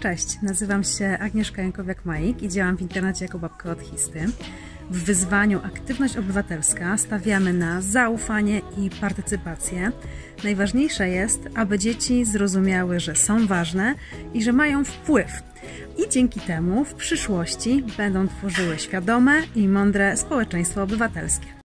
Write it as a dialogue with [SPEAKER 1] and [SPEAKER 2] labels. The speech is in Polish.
[SPEAKER 1] Cześć, nazywam się Agnieszka Jankowiak-Majik i działam w internecie jako babka od Histy. W wyzwaniu Aktywność Obywatelska stawiamy na zaufanie i partycypację. Najważniejsze jest, aby dzieci zrozumiały, że są ważne i że mają wpływ. I dzięki temu w przyszłości będą tworzyły świadome i mądre społeczeństwo obywatelskie.